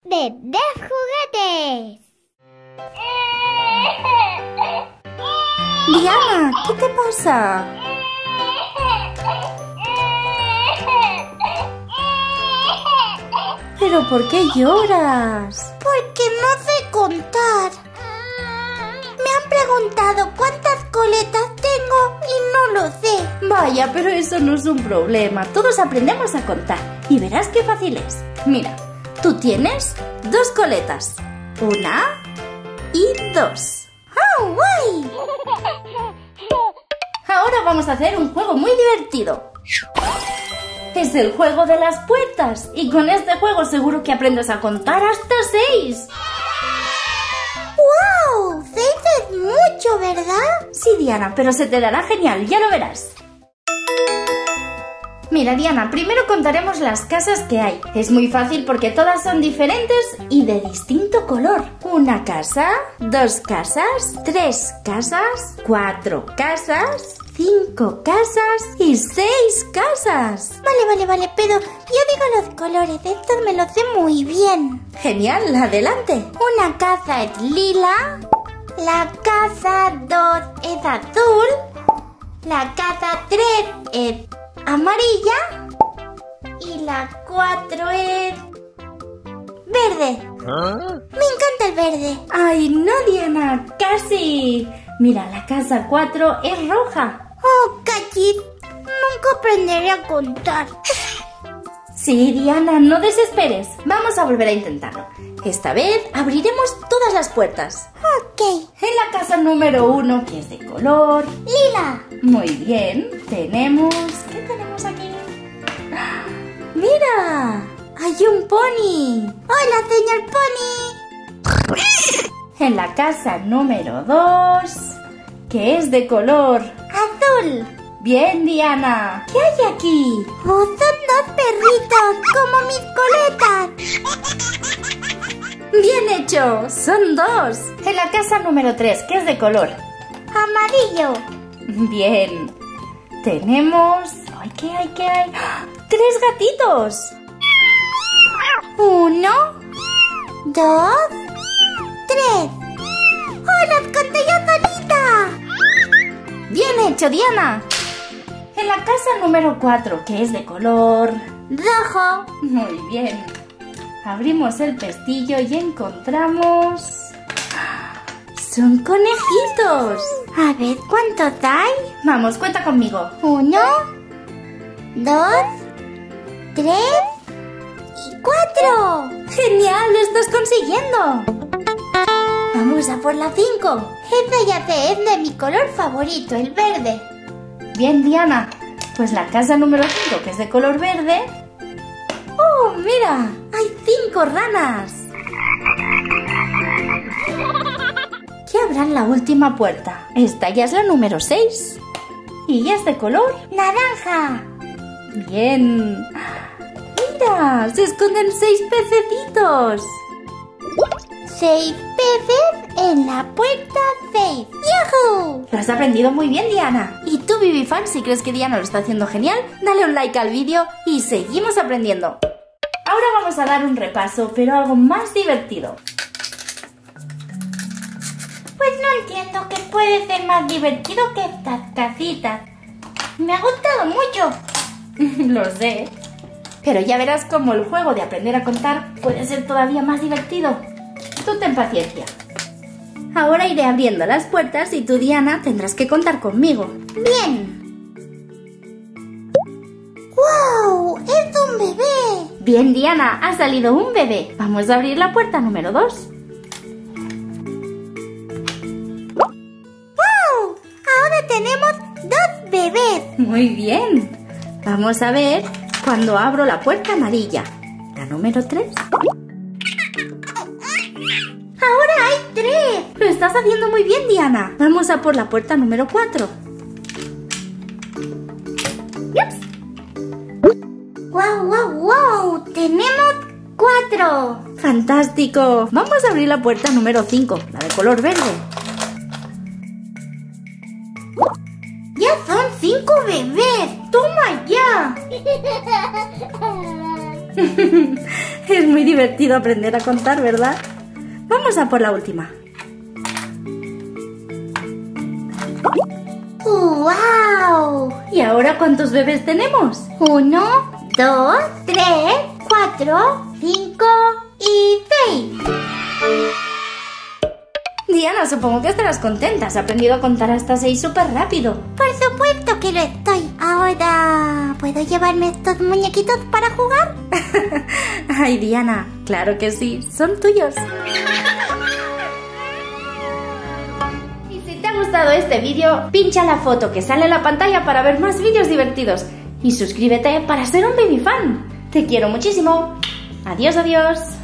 ¡Bebés juguetes! Diana, ¿qué te pasa? ¿Pero por qué lloras? Porque no sé contar. Me han preguntado cuántas coletas tengo y no lo sé. Vaya, pero eso no es un problema. Todos aprendemos a contar. Y verás qué fácil es. Mira, tú tienes 2 coletas. 1 y 2. ¡Oh, guay! Ahora vamos a hacer un juego muy divertido. Es el juego de las puertas. Y con este juego seguro que aprendes a contar hasta 6. ¡Wow! 6 es mucho, ¿verdad? Sí, Diana, pero se te dará genial, ya lo verás. Mira, Diana, primero contaremos las casas que hay. Es muy fácil porque todas son diferentes y de distinto color. 1 casa, 2 casas, 3 casas, 4 casas, 5 casas y 6 casas. Vale, pero yo digo los colores, estos me los sé muy bien. Genial, adelante. Una casa es lila, la casa 2 es azul, la casa 3 es amarilla y la 4 es verde. Me encanta el verde. Ay, no, Diana, casi. Mira, la casa 4 es roja. Oh, cachis, nunca aprenderé a contar. Sí, Diana, no desesperes. Vamos a volver a intentarlo. Esta vez abriremos todas las puertas. Ok. En la casa número 1, que es de color Lila. muy bien, tenemos... ¿Qué tenemos aquí? ¡Ah! ¡Mira! ¡Hay un pony! Hola, señor Pony. En la casa número 2, que es de color Azul. bien, Diana. ¿Qué hay aquí? Oh, son 2 perritos, como mis coletas. Bien hecho, son 2. En la casa número 3, que es de color Amarillo. bien. Tenemos... ¡Ay, qué hay, qué hay! ¡Ah! 3 gatitos. 1, 2, 3. ¡Oh, los conté yo solita! Bien hecho, Diana. En la casa número 4, que es de color Rojo. muy bien. Abrimos el pestillo y encontramos... ¡Son conejitos! A ver, ¿cuántos hay? Vamos, cuenta conmigo. 1, 2, 3 y 4. ¡Genial! ¡Lo estás consiguiendo! Vamos a por la 5. Esta ya sé, es de mi color favorito, el verde. Bien, Diana. Pues la casa número 5, que es de color verde... ¡Oh, mira! ¡Hay 5 ranas! ¿Qué habrá en la última puerta? Esta ya es la número 6. Y ya es de color Naranja. bien. ¡Mira! ¡Se esconden 6 pececitos! 6 peces en la puerta 6. ¡Yujú! Lo has aprendido muy bien, Diana. Y tú, Vivifan, si crees que Diana lo está haciendo genial, dale un like al vídeo y seguimos aprendiendo. Ahora vamos a dar un repaso, pero algo más divertido. Pues no entiendo qué puede ser más divertido que estas casitas. Me ha gustado mucho. Lo sé. Pero ya verás cómo el juego de aprender a contar puede ser todavía más divertido. Tú ten paciencia. Ahora iré abriendo las puertas y tú, Diana, tendrás que contar conmigo. Bien. ¡Wow! ¡Es un bebé! Bien, Diana, ha salido un bebé. Vamos a abrir la puerta número 2. ¡Wow! Ahora tenemos 2 bebés. Muy bien. Vamos a ver cuando abro la puerta amarilla. La número 3. Ahora hay 3. Lo estás haciendo muy bien, Diana. Vamos a por la puerta número 4. ¡Wow! Tenemos 4. ¡Fantástico! Vamos a abrir la puerta número 5, la de color verde. ¡Ya son 5 bebés! ¡Toma ya! Es muy divertido aprender a contar, ¿verdad? Vamos a por la última. ¡Wow! ¿Y ahora cuántos bebés tenemos? 1, 2, 3, 4, 5 y 6. Diana, supongo que estarás contenta. Has aprendido a contar hasta 6 súper rápido. Por supuesto que lo estoy. Ahora, ¿puedo llevarme estos muñequitos para jugar? Ay, Diana, claro que sí, son tuyos. Y si te ha gustado este vídeo, pincha la foto que sale en la pantalla para ver más vídeos divertidos. Y suscríbete para ser un baby fan. Te quiero muchísimo. Adiós, adiós.